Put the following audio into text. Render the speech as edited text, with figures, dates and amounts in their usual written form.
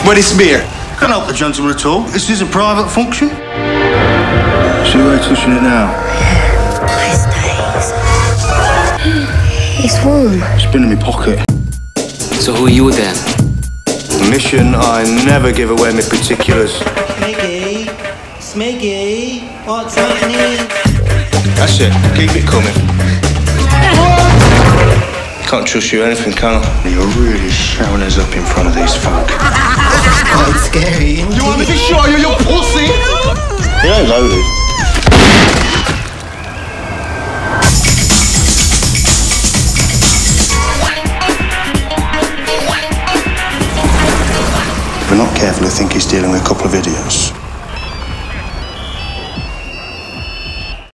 But it's beer. Can't help the gentleman at all. This is a private function. See where you're touching it now? Nice days. It's warm. It's been in my pocket. So who are you then? Mission, I never give away my particulars. Smiggy, Smiggy, what's happening? That's it. Keep it coming. Can't trust you anything, can I? You're really showing us up in front of these folk. Quite scary. You want me to show you, you pussy? You ain't loaded. If we're not careful, I think he's dealing with a couple of idiots.